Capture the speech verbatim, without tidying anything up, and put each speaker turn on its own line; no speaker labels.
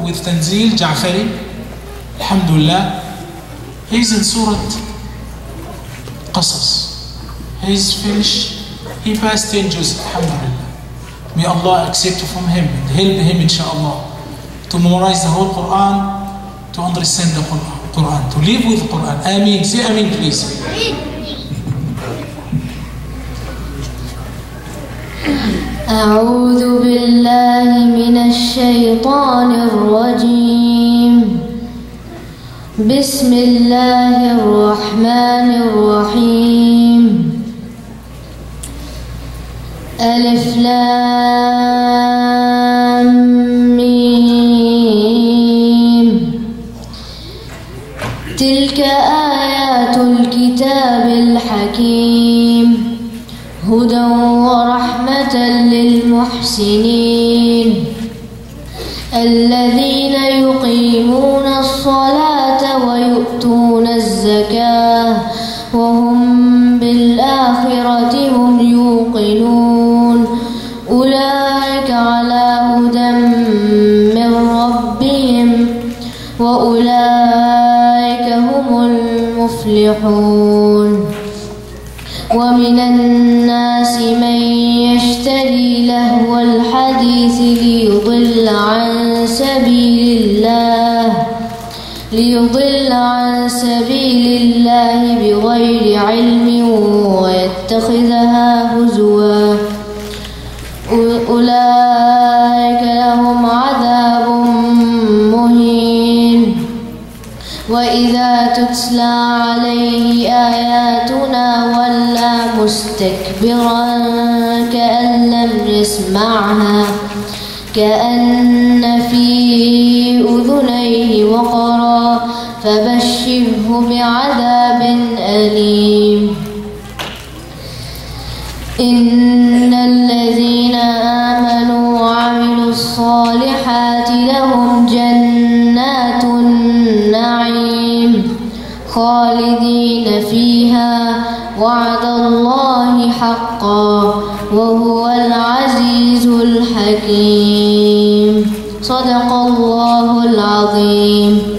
with tanzeel jafry. Alhamdulillah. He's in Surah Qasas. He's finished. He passed ten juz. Alhamdulillah. May Allah accept from him and help him, inshallah, to memorize the whole Quran, to understand the Quran, to live with the Quran. Ameen. Say Ameen, please.
أعوذ بالله من الشيطان الرجيم. بسم الله الرحمن الرحيم. ألف لام ميم. تلك آيات الكتاب الحكيم هدى ورحمة للمحسنين الذين يقيمون الصلاة ويؤتون الزكاة وهم بالآخرة هم يوقنون أولئك على هدى من ربهم وأولئك هم المفلحون. ومن الناس من يشتري لهو الحديث ليضل عن سبيل الله ليضل عن سبيل الله بغير علم ويتخذها هزوا أولئك لهم عذاب مهين. وإذا تتلى عليه آياتنا ولى مستكبرا كأن لم يسمعها كأن في أذنيه وقرا فبشره بعذاب أليم. إن الذين آمنوا وعملوا الصالحات لهم جنات النعيم خالدين فيها وعد الله حقا وهو العزيز الحكيم. صدق الله العظيم.